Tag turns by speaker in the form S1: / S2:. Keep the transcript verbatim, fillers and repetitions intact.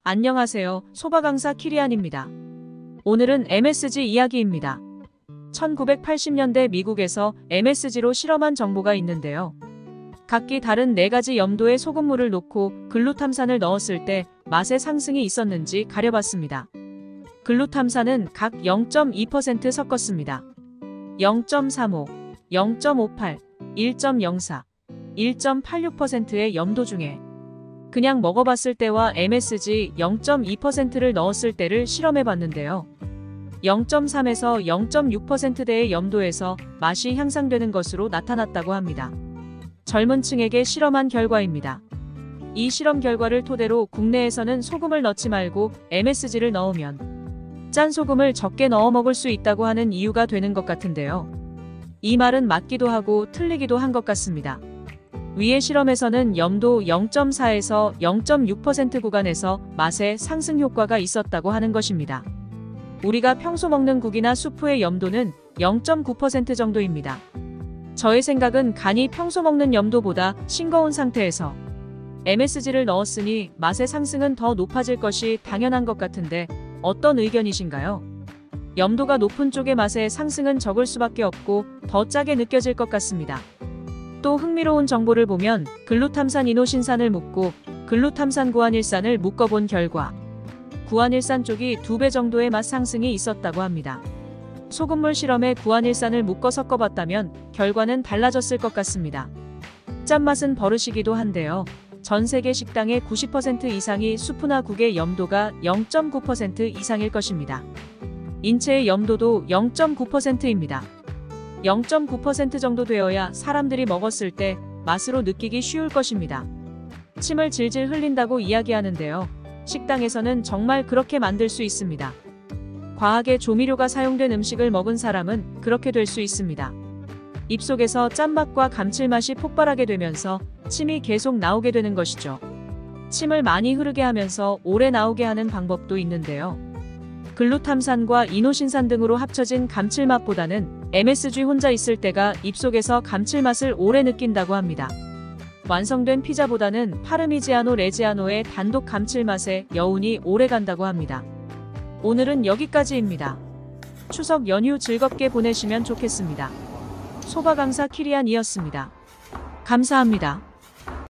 S1: 안녕하세요. 소바강사 키리안입니다. 오늘은 엠에스지 이야기입니다. 천구백팔십 년대 미국에서 엠에스지로 실험한 정보가 있는데요. 각기 다른 네 가지 염도의 소금물을 놓고 글루탐산을 넣었을 때 맛의 상승이 있었는지 가려봤습니다. 글루탐산은 각 영 점 이 퍼센트 섞었습니다. 영 점 삼오, 영 점 오팔, 일 점 영사, 일 점 팔육 퍼센트의 염도 중에 그냥 먹어봤을 때와 엠에스지 영 점 이 퍼센트를 넣었을 때를 실험해봤는데요. 영 점 삼에서 영 점 육 퍼센트대의 염도에서 맛이 향상되는 것으로 나타났다고 합니다. 젊은 층에게 실험한 결과입니다. 이 실험 결과를 토대로 국내에서는 소금을 넣지 말고 엠에스지를 넣으면 짠 소금을 적게 넣어 먹을 수 있다고 하는 이유가 되는 것 같은데요. 이 말은 맞기도 하고 틀리기도 한 것 같습니다. 위의 실험에서는 염도 영 점 사에서 영 점 육 퍼센트 구간에서 맛의 상승 효과가 있었다고 하는 것입니다. 우리가 평소 먹는 국이나 수프의 염도는 영 점 구 퍼센트 정도입니다. 저의 생각은 간이 평소 먹는 염도보다 싱거운 상태에서 엠에스지를 넣었으니 맛의 상승은 더 높아질 것이 당연한 것 같은데 어떤 의견이신가요? 염도가 높은 쪽의 맛의 상승은 적을 수밖에 없고 더 짜게 느껴질 것 같습니다. 또 흥미로운 정보를 보면 글루탐산 이노신산을 묶고 글루탐산 구안일산을 묶어본 결과 구안일산 쪽이 두 배 정도의 맛 상승이 있었다고 합니다. 소금물 실험에 구안일산을 묶어 섞어봤다면 결과는 달라졌을 것 같습니다. 짠맛은 버릇이기도 한데요. 전 세계 식당의 구십 퍼센트 이상이 수프나 국의 염도가 영 점 구 퍼센트 이상일 것입니다. 인체의 염도도 영 점 구 퍼센트입니다. 영 점 구 퍼센트 정도 되어야 사람들이 먹었을 때 맛으로 느끼기 쉬울 것입니다. 침을 질질 흘린다고 이야기하는데요. 식당에서는 정말 그렇게 만들 수 있습니다. 과하게 조미료가 사용된 음식을 먹은 사람은 그렇게 될 수 있습니다. 입속에서 짠맛과 감칠맛이 폭발하게 되면서 침이 계속 나오게 되는 것이죠. 침을 많이 흐르게 하면서 오래 나오게 하는 방법도 있는데요. 글루탐산과 이노신산 등으로 합쳐진 감칠맛보다는 엠에스지 혼자 있을 때가 입속에서 감칠맛을 오래 느낀다고 합니다. 완성된 피자보다는 파르미지아노 레지아노의 단독 감칠맛에 여운이 오래 간다고 합니다. 오늘은 여기까지입니다. 추석 연휴 즐겁게 보내시면 좋겠습니다. 소바강사 키리안이었습니다. 감사합니다.